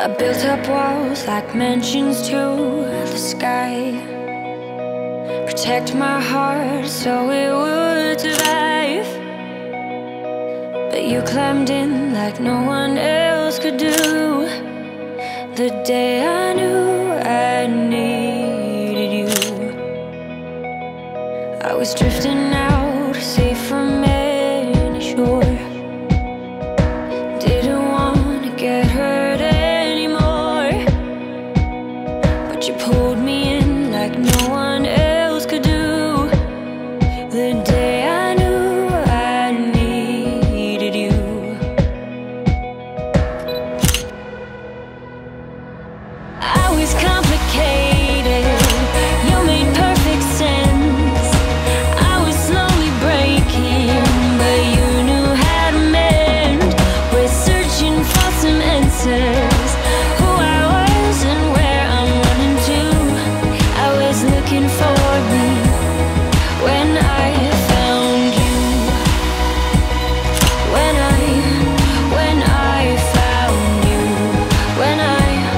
I built up walls like mansions to the sky, protect my heart so it would survive. But you climbed in like no one else could do. The day I knew I needed you, I was drifting out, safe from any shore. Didn't want to get hurt anymore, but you pulled me in like no one else could do. The day I knew I needed you. I was complicated, you made perfect sense. I was slowly breaking, but you knew how to mend. We're searching for some answers, who I was and where I'm running to. I was looking for me when I found you. When I found you. When I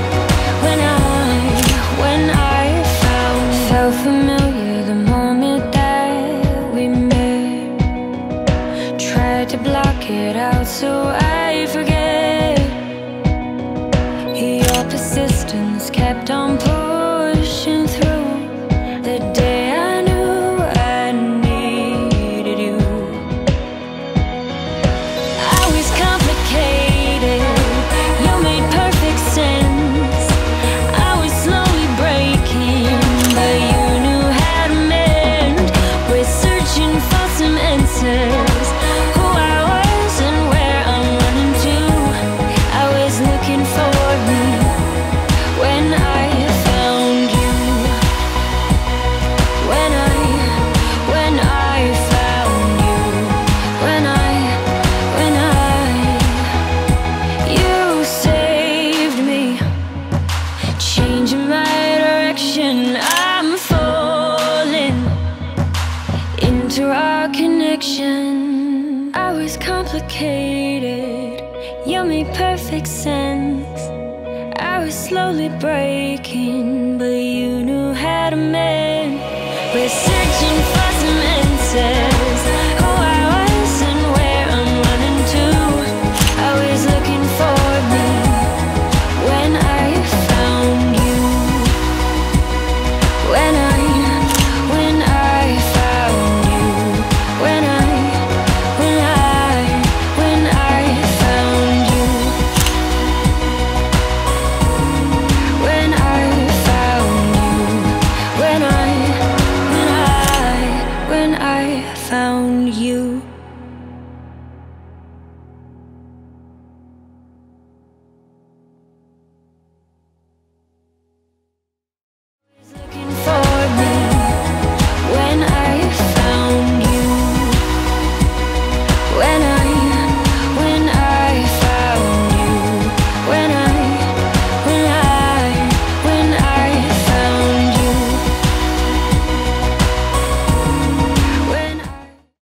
found. Felt familiar the moment that we met. Tried to block it out so I forget. Your persistence kept on pushing through. The day I knew I needed you. I was complicated, you made perfect sense. I was slowly breaking, but you knew how to mend. We're searching for some answers, who I was and where I'm running to. I was looking for me when I found you. When I found you. You saved me, changing my direction. I'm falling into our connection. I was complicated, you made perfect sense. I was slowly breaking, but you knew how to mend. We're searching for some answers.